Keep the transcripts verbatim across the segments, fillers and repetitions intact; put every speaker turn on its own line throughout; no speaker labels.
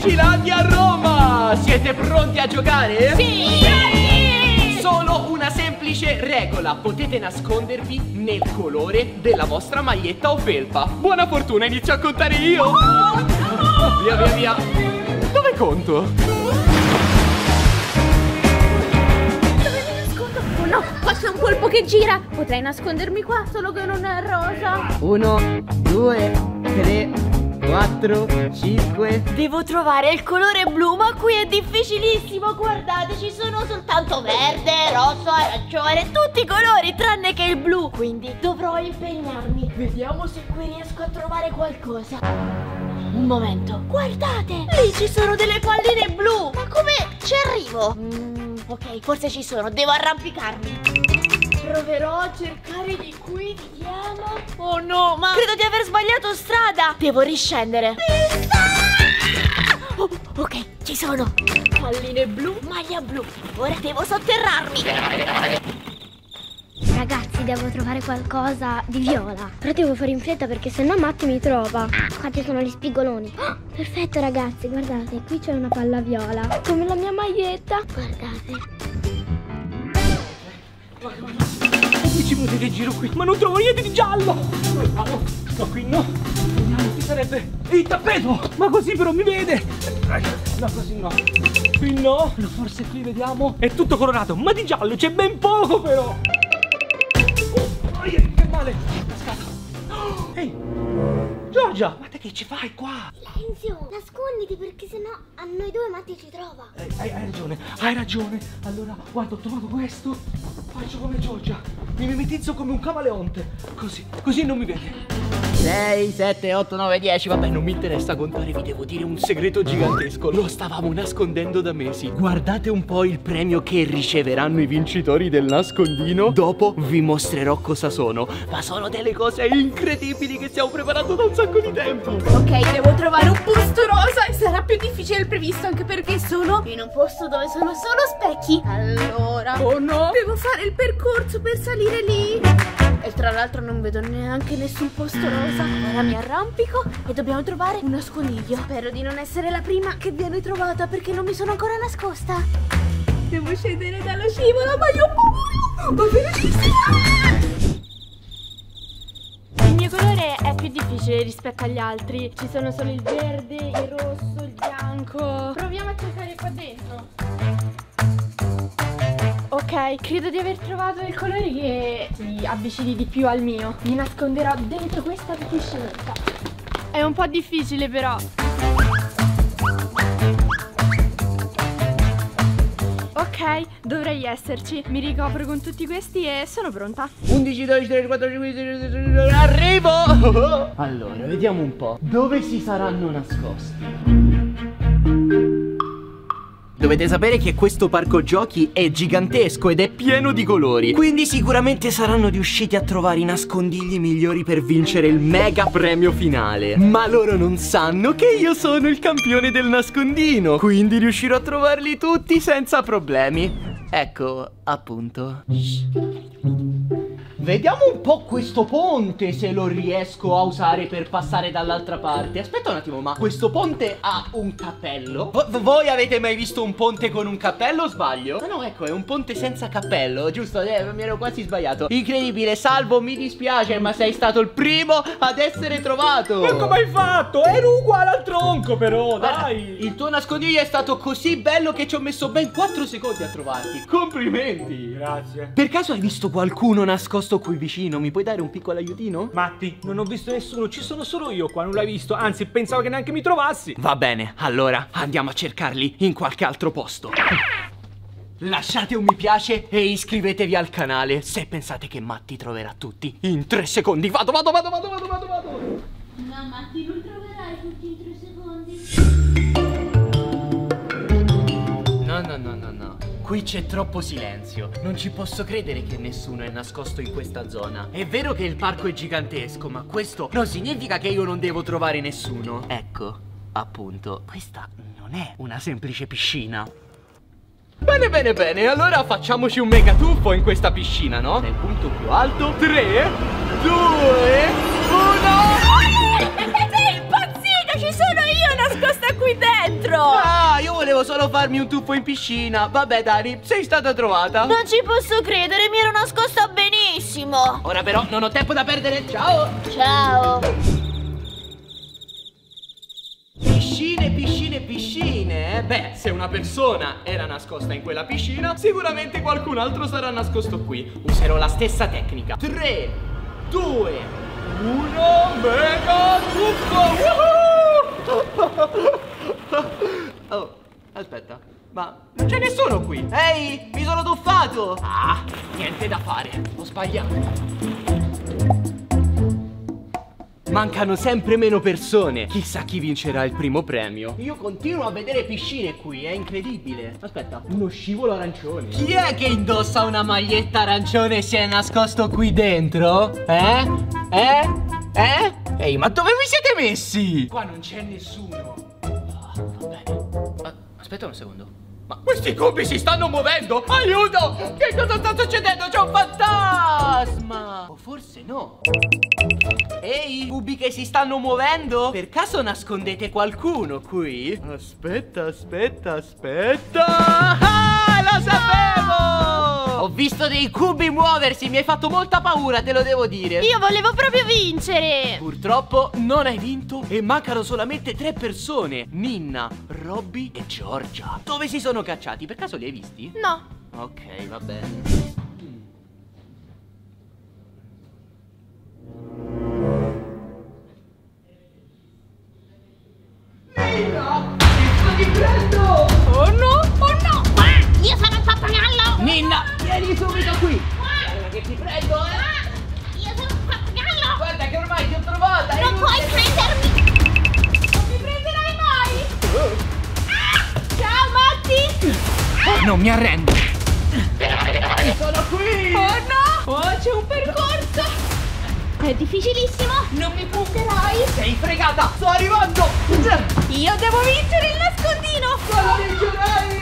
Piscilandia a Roma! Siete pronti a giocare?
Sì!
Solo una semplice regola: potete nascondervi nel colore della vostra maglietta o felpa. Buona fortuna, inizio a contare io. Via, via, via. Dove conto?
No, qua c'è un polpo che gira. Potrei nascondermi qua, solo che non è rosa.
Uno, due, tre, quattro, cinque.
Devo trovare il colore blu, ma qui è difficilissimo. Guardate, ci sono soltanto verde, rosso, arancione, tutti i colori tranne che il blu. Quindi dovrò impegnarmi. Vediamo se qui riesco a trovare qualcosa. Un momento, guardate, lì ci sono delle palline blu. Ma come ci arrivo? Mm, ok, forse ci sono, devo arrampicarmi. Proverò a cercare di qui, vediamo. Oh no, ma credo di aver sbagliato strada. Devo riscendere. Oh, ok, ci sono. Palline blu, maglia blu. Ora devo sotterrarmi.
Ragazzi, devo trovare qualcosa di viola. Però devo fare in fretta perché sennò Matti mi trova. Qua ci sono gli spigoloni. Oh, perfetto ragazzi, guardate, qui c'è una palla viola, come la mia maglietta. Guardate.
dieci minuti che giro qui, ma non trovo niente di giallo. Ah, no, no, qui no. Vediamo, qui sarebbe il tappeto. Ma così però mi vede. No, così no. Qui no. No, forse qui vediamo. È tutto colorato, ma di giallo c'è ben poco però. Oh, che male. Cascato. Oh, ehi, Giorgia, ma te che ci fai qua?
Silenzio, nasconditi perché sennò a noi due Matti ci trova.
Eh, hai, hai ragione, hai ragione. Allora, guarda, ho trovato questo. Faccio come Giorgia. Mi mimetizzo come un camaleonte. Così, così non mi vede.
sei, sette, otto, nove, dieci. Vabbè, non mi interessa contare, vi devo dire un segreto gigantesco. Lo stavamo nascondendo da mesi. Guardate un po' il premio che riceveranno i vincitori del nascondino. Dopo vi mostrerò cosa sono. Ma sono delle cose incredibili che stiamo preparando da un sacco di tempo.
Ok, devo trovare un posto rosa e sarà più difficile del previsto, anche perché sono in un posto dove sono solo specchi. Allora, oh no, devo fare il percorso per salire lì. E tra l'altro non vedo neanche nessun posto rosa. Ora mi arrampico e dobbiamo trovare un nascondiglio. Spero di non essere la prima che viene trovata perché non mi sono ancora nascosta. Devo scendere dallo scivolo, ma io ho paura. velocissima! Il mio colore è più difficile rispetto agli altri. Ci sono solo il verde, il rosso, il bianco. Proviamo a cercare qua dentro. Ok, credo di aver trovato il colore che si avvicini di più al mio. Mi nasconderò dentro questa piscinetta. È un po' difficile però. Ok, dovrei esserci. Mi ricopro con tutti questi e sono pronta.
undici, dodici, tredici, quattordici, quindici, diciannove, arrivo! Allora, vediamo un po'. Dove si saranno nascosti? Dovete sapere che questo parco giochi è gigantesco ed è pieno di colori. Quindi sicuramente saranno riusciti a trovare i nascondigli migliori per vincere il mega premio finale. Ma loro non sanno che io sono il campione del nascondino, quindi riuscirò a trovarli tutti senza problemi. Ecco, appunto. Vediamo un po' questo ponte, se lo riesco a usare per passare dall'altra parte. Aspetta un attimo, ma questo ponte ha un cappello? V voi avete mai visto un ponte con un cappello o sbaglio? Ma no, ecco, è un ponte senza cappello, giusto? Eh, mi ero quasi sbagliato. Incredibile, Salvo, mi dispiace, ma sei stato il primo ad essere trovato.
Ma come hai fatto? Ero uguale al tronco però,
Guarda,
dai.
il tuo nascondiglio è stato così bello che ci ho messo ben quattro secondi a trovarti. Complimenti.
Grazie.
Per caso hai visto qualcuno nascosto qui vicino? Mi puoi dare un piccolo aiutino?
Matti, non ho visto nessuno, ci sono solo io qua, non l'hai visto. Anzi, pensavo che neanche mi trovassi.
Va bene, allora andiamo a cercarli in qualche altro posto. Lasciate un mi piace e iscrivetevi al canale se pensate che Matti troverà tutti in tre secondi. Vado, vado, vado, vado, vado, vado, vado.
No, Matti, non troverai tutti in tre secondi.
No, no, no, no, no. Qui c'è troppo silenzio. Non ci posso credere che nessuno è nascosto in questa zona. È vero che il parco è gigantesco, ma questo non significa che io non devo trovare nessuno. Ecco, appunto, questa non è una semplice piscina. Bene, bene, bene. Allora facciamoci un mega tuffo in questa piscina, no? Nel punto più alto. tre, due, uno.
Sei impazzito! Ci sono io nascosta qui dentro!
farmi un tuffo in piscina. Vabbè Dani, sei stata trovata.
Non ci posso credere, mi ero nascosta benissimo.
Ora però non ho tempo da perdere. Ciao.
Ciao.
Piscine, piscine, piscine, eh? Beh, se una persona era nascosta in quella piscina, sicuramente qualcun altro sarà nascosto qui. Userò la stessa tecnica. tre, due, uno, mega tuffo! Oh, aspetta, ma non c'è nessuno qui. Ehi, mi sono tuffato! Ah, niente da fare, ho sbagliato. Mancano sempre meno persone. Chissà chi vincerà il primo premio. Io continuo a vedere piscine qui, è incredibile. Aspetta, uno scivolo arancione. Chi è che indossa una maglietta arancione e si è nascosto qui dentro? Eh? Eh? Eh? Ehi, ma dove vi siete messi? Qua non c'è nessuno. Ah, va bene. Ah, aspetta un secondo. Ma questi cubi si stanno muovendo! Aiuto! Che cosa sta succedendo? C'è un fantasma! O forse no. Ehi, cubi che si stanno muovendo? Per caso nascondete qualcuno qui? Aspetta, aspetta, aspetta. Ah, lo sapevo! Ho visto dei cubi muoversi, mi hai fatto molta paura, te lo devo dire.
Io volevo proprio vincere.
Purtroppo non hai vinto e mancano solamente tre persone: Ninna, Robby e Giorgia. Dove si sono cacciati? Per caso li hai visti?
No.
Ok, va bene. Ninna! Ti prendo!
Oh no, oh no. Ah, io sono il pappagallo.
Ninna, vieni subito qui! Guarda che ti prendo, eh!
Ah, io sono il pappagallo.
Guarda che ormai ti ho trovata!
Non puoi prendermi. Non mi prenderai mai. Ah, ciao Matti.
Non mi arrendo! Sono qui!
Oh no! Oh, c'è un percorso! È difficilissimo! Non mi prenderai!
Sei fregata! Sto arrivando!
Io devo vincere il nascondino!
Cosa vincerai?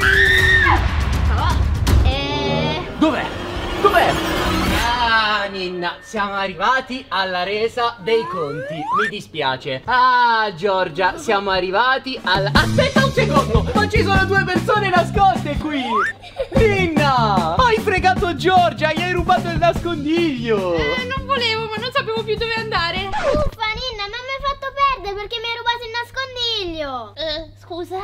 Oh, eh...
Dov'è? Dov'è? Ah, Ninna, siamo arrivati alla resa dei conti. Mi dispiace. Ah, Giorgia, siamo arrivati alla... Aspetta un secondo! Ma ci sono due persone nascoste qui! Ninna! Hai fregato Giorgia! Gli hai rubato il nascondiglio!
Eh, non volevo, ma non sapevo più dove andare.
Uffa, Ninna, non mi hai fatto perdere perché mi hai rubato il nascondiglio.
Eh, scusa.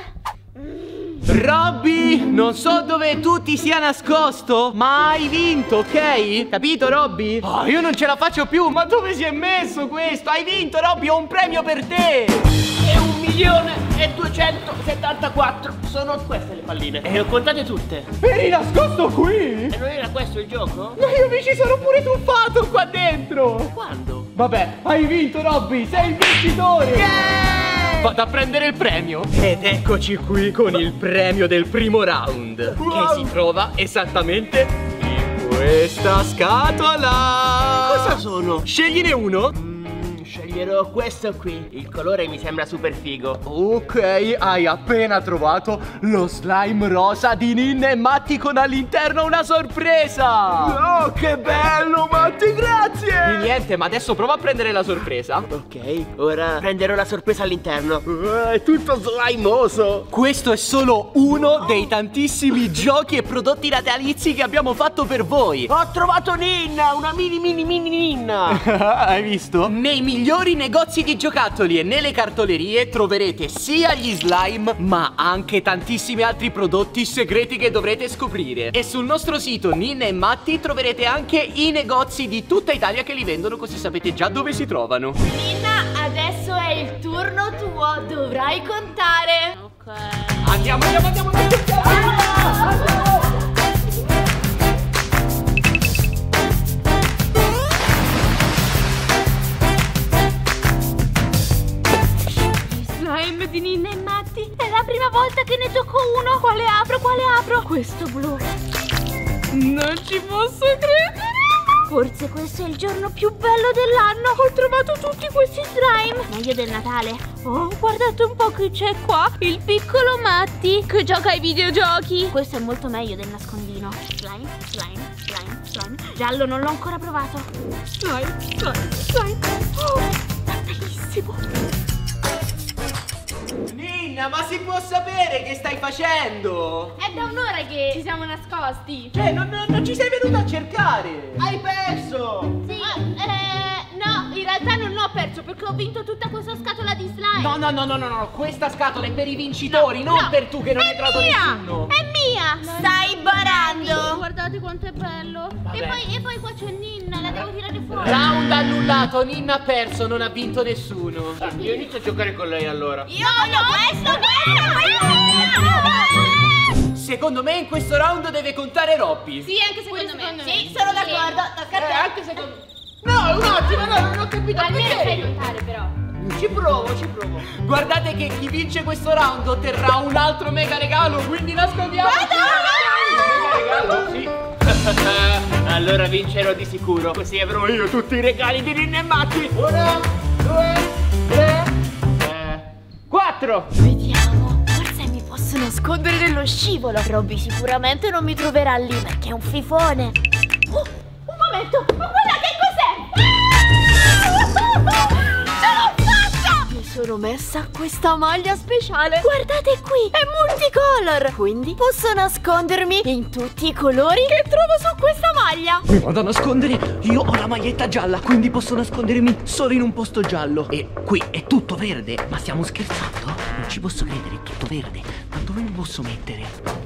Robby, non so dove tu ti sia nascosto, ma hai vinto, ok? Capito, Robby? Oh, io non ce la faccio più, ma dove si è messo questo? Hai vinto, Robby, ho un premio per te!
E un milione e duecentosettantaquattro. Sono queste le palline. E le ho contate tutte.
Eri nascosto qui?
E non era questo il gioco?
Ma io mi ci sono pure tuffato qua dentro!
Quando?
Vabbè, hai vinto, Robby, sei il vincitore! Yeah! Vado a prendere il premio. Ed eccoci qui con il premio del primo round, wow, che si trova esattamente in questa scatola.
Cosa sono?
Scegliene uno.
Mm, sceglierò questo qui. Il colore mi sembra super figo.
Ok, hai appena trovato lo slime rosa di Ninna e Matti con all'interno una sorpresa.
Oh, che bello, Matti, grazie.
Di niente, ma adesso prova a prendere la sorpresa.
Ok, ora prenderò la sorpresa all'interno. uh, È tutto slimoso.
Questo è solo uno dei tantissimi giochi e prodotti natalizi che abbiamo fatto per voi.
Ho trovato Ninna, una mini mini mini Ninna.
Hai visto? Nei migliori negozi di giocattoli e nelle cartolerie troverete sia gli slime, ma anche tantissimi altri prodotti segreti che dovrete scoprire. E sul nostro sito Ninna e Matti troverete anche i negozi di tutta Italia che li vendono, così sapete già dove si trovano.
Ninna, adesso è il turno tuo, dovrai contare. Ok.
Andiamo, andiamo, andiamo, andiamo, andiamo, andiamo.
Slime di Ninna e Matti. È la prima volta che ne tocco uno. Quale apro, quale apro? Questo blu. Non ci posso credere. Forse questo è il giorno più bello dell'anno. Ho trovato tutti questi slime. Meglio del Natale. Oh, guardate un po' chi c'è qua. Il piccolo Matti che gioca ai videogiochi. Questo è molto meglio del nascondino. Slime, slime, slime, slime. Giallo non l'ho ancora provato. Slime, slime, slime. Oh, è bellissimo.
Ninna, Ninna, ma si può sapere che stai facendo?
È da un'ora che ci siamo nascosti.
Cioè, non, non, non ci sei venuta a cercare. Hai perso.
Sì. Ah, eh, no, in realtà non ho perso perché ho vinto tutta questa scatola di slime.
No, no, no, no, no, no. Questa scatola è per i vincitori, no, non no. per tu che non
è
hai trovato
mia.
nessuno.
È mia.
No, Stai barando.
Guardate quanto è bello.
Vabbè.
E poi, e poi qua c'è Ninna, la devo tirare fuori.
Round annullato, Ninna ha perso, non ha vinto nessuno. Ah, io inizio a giocare con lei allora.
Io voglio questo, questo, questo.
Secondo me in questo round deve contare Robby.
Sì, anche secondo me.
secondo me.
Sì, sono d'accordo. Tocca a te.
Eh, anche secondo me. No, un attimo, no, non ho capito
Almeno
perché.
sai contare però.
Ci provo, ci provo. Guardate che chi vince questo round otterrà un altro mega regalo, quindi nascondiamo. Mega regalo, sì. Allora vincerò di sicuro, così avrò io tutti i regali di Ninna e Matti. Uno, due, tre, eh, quattro.
Vediamo, forse mi posso nascondere nello scivolo. Robby sicuramente non mi troverà lì perché è un fifone. Oh, un momento, ma guarda che cos'è? Ce l'ho fatta! Mi sono messa questa maglia speciale. Guardate qui, è multicolor. Quindi posso nascondermi in tutti i colori che trovo su questa maglia.
Mi vado a nascondere, io ho la maglietta gialla, quindi posso nascondermi solo in un posto giallo. E qui è tutto verde, ma stiamo scherzando? Non ci posso credere, è tutto verde. Ma dove mi posso mettere?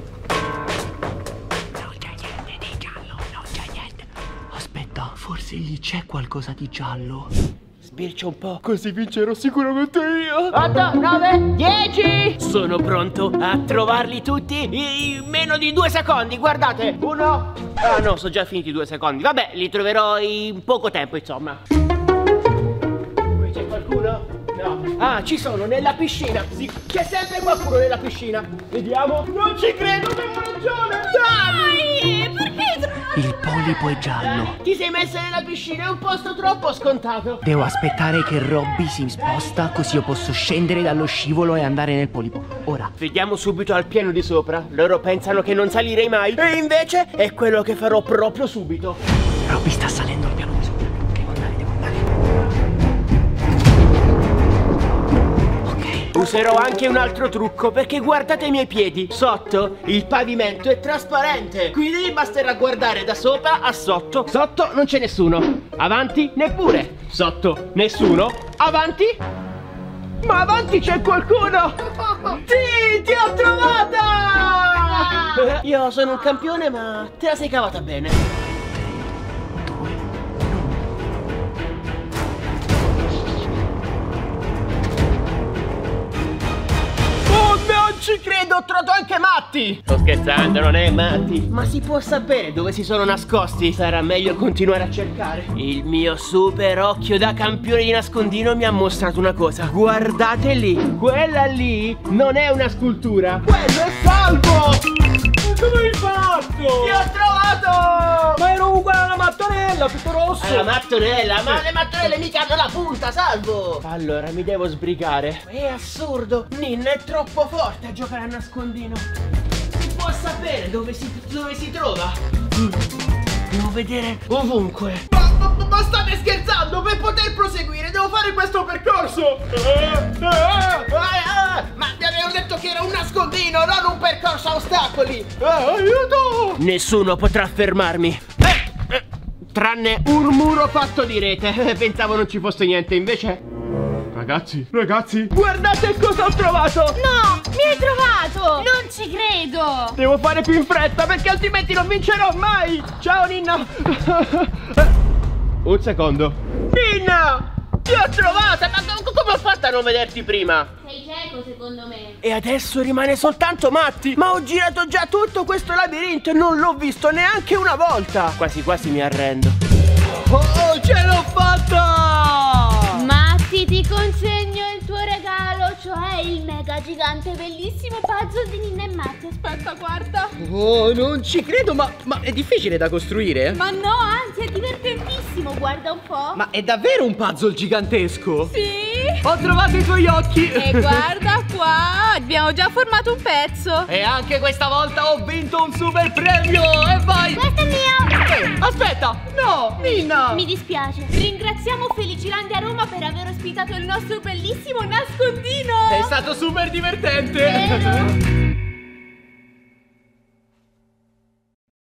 Non c'è niente di giallo, non c'è niente. Aspetta, forse lì c'è qualcosa di giallo. Sbircia un po', così vincerò sicuramente io. Otto, nove, dieci. Sono pronto a trovarli tutti in meno di due secondi. Guardate, uno. Ah no, sono già finiti due secondi. Vabbè, li troverò in poco tempo, insomma. Qui c'è qualcuno? No. Ah, ci sono, nella piscina. Sì, c'è sempre qualcuno nella piscina. Vediamo. Non ci credo, avevo ragione. Dai, perché? Il polipo è giallo. Ti sei messa nella piscina, è un posto troppo scontato. Devo aspettare che Robby si sposta, così io posso scendere dallo scivolo e andare nel polipo. Ora vediamo subito al piano di sopra. Loro pensano che non salirei mai, e invece è quello che farò proprio subito. Robby sta salendo al piano di sopra. Devo andare, devo andare. Ok. Userò anche un altro trucco, perché guardate i miei piedi. Sotto il pavimento è trasparente, quindi basterà guardare da sopra a sotto. Sotto non c'è nessuno. Avanti neppure. Sotto nessuno. Avanti. Ma avanti c'è qualcuno. Sì, ti ho trovata. Io sono un campione, ma te la sei cavata bene. Ci credo, ho trovato anche Matti. Sto scherzando, non è Matti. Ma si può sapere dove si sono nascosti? Sarà meglio continuare a cercare. Il mio super occhio da campione di nascondino mi ha mostrato una cosa. Guardate lì, quella lì non è una scultura, quello è Salvo. Come hai fatto? Ti ho trovato!
Ma ero uguale alla mattonella, tutto rosso.
Alla mattonella? Ma le mattonelle mica hanno la punta, Salvo! Allora mi devo sbrigare. È assurdo, Ninna è troppo forte a giocare a nascondino. Si può sapere dove si, dove si trova? Devo vedere ovunque. Ma, ma, ma state scherzando? Per poter proseguire devo fare questo percorso. Ma mi avevo detto che era un nascondino, non un percorso a ostacoli. Aiuto! Nessuno potrà fermarmi. Eh, eh, tranne un muro fatto di rete. Pensavo non ci fosse niente, invece... Ragazzi, ragazzi, guardate cosa ho trovato!
No, mi hai trovato! Non ci credo!
Devo fare più in fretta perché altrimenti non vincerò mai! Ciao Ninna! Un secondo. Ninna! Ti ho trovata! Ma come ho fatto a non vederti prima?
Sei cieco secondo me.
E adesso rimane soltanto Matti! Ma ho girato già tutto questo labirinto e non l'ho visto neanche una volta! Quasi quasi mi arrendo. Oh, ce l'ho fatta!
Matti, ti consegno il tuo regalo, cioè il mega gigante bellissimo puzzle di Ninna e Matti. Aspetta, guarda.
Oh, non ci credo, ma, ma è difficile da costruire?
Ma no, anzi è divertentissimo, guarda un po'.
Ma è davvero un puzzle gigantesco?
Sì.
Ho trovato i tuoi occhi.
E guarda qua, abbiamo già formato un pezzo.
E anche questa volta ho vinto un super premio. E vai.
Questo è mio.
Eh, aspetta, no, Ninna.
Mi dispiace. Ringraziamo Felicilandia Roma per aver ospitato il nostro bellissimo nascondino.
È stato super divertente.
Vero?